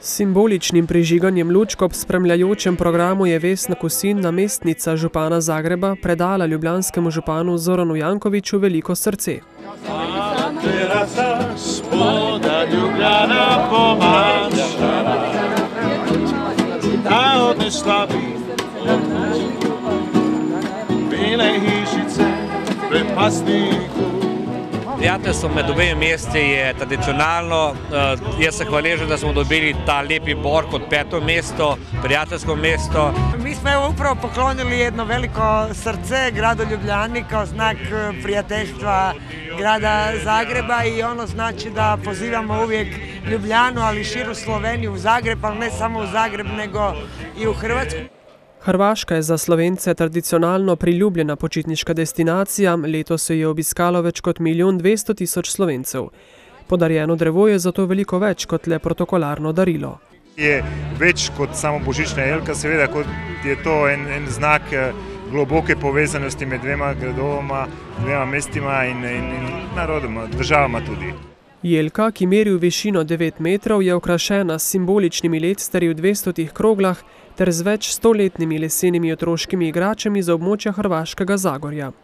S simboličnim prižiganjem lučk ob spremljajočem programu je Vesna Kosin, namestnica župana Zagreba, predala ljubljanskemu županu Zoranu Jankoviću veliko srce. Prijateljstvo med obemi mesti je tradicionalno. Jaz sem hvaležen, da smo dobili ta lepi bor kot 5. mesto, prijateljsko mesto. Mi smo evo upravo poklonili jedno veliko srce gradu Ljubljani kao znak prijateljstva grada Zagreba i ono znači da pozivamo uvijek Ljubljanu, ali i širu Sloveniju u Zagreb, ali ne samo u Zagreb, nego i u Hrvatsku. Hrvaška je za Slovence tradicionalno priljubljena počitniška destinacija, letos jo je obiskalo več kot 1.200.000 Slovencev. Podarjeno drevo je zato veliko več kot le protokolarno darilo. Je več kot samo božična jelka, seveda kot je to en znak globoke povezanosti med dvema gradovoma, dvema mestima in narodoma, državama tudi. Jelka, ki meri v višino 9 metrov, je okrašena s simboličnimi lectarji v 200 kroglah ter z več 100-letnimi lesenimi otroškimi igračami za območja Hrvaškega Zagorja.